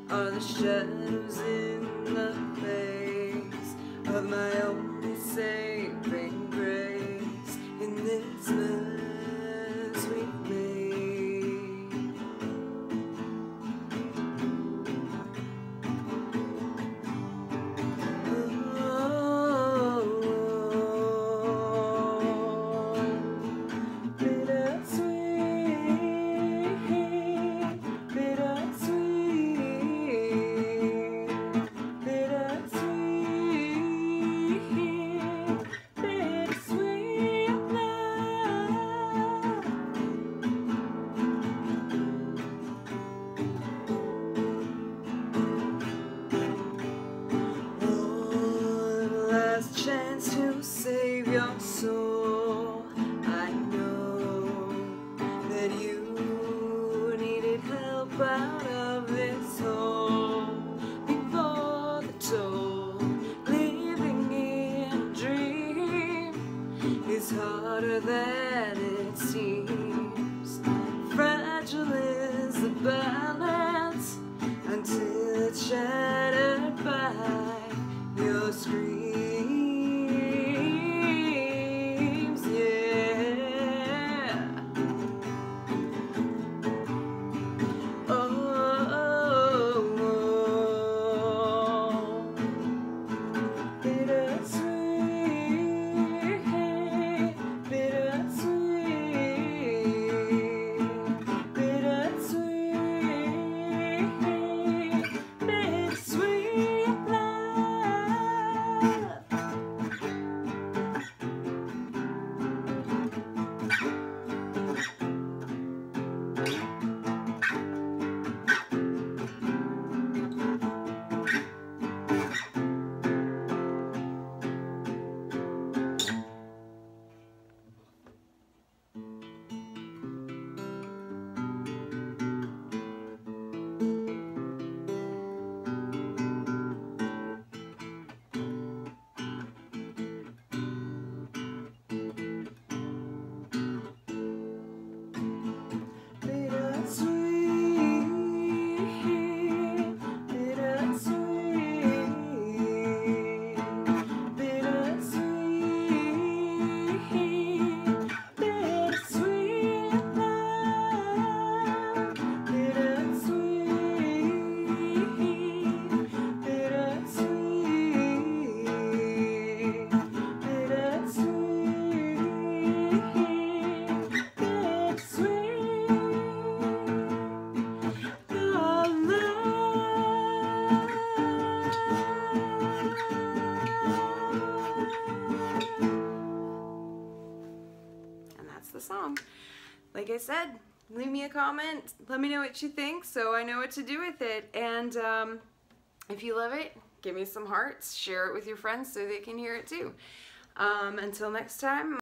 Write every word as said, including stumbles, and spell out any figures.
are the shadows in the face of my only saving grace in this mess we've made. Oh, bittersweet, bittersweet, bittersweet, bittersweet love. One last chance to save your soul. I know that you needed help out of this hole before the toll. Living in a dream is harder than it seems. Fragile is the balance until it's shattered by your screams, yeah. Oh, oh, oh. Bittersweet, bittersweet, bittersweet, bittersweet love. The song. Like I said, leave me a comment, let me know what you think so I know what to do with it, and um, if you love it, give me some hearts, share it with your friends so they can hear it too. Um, until next time.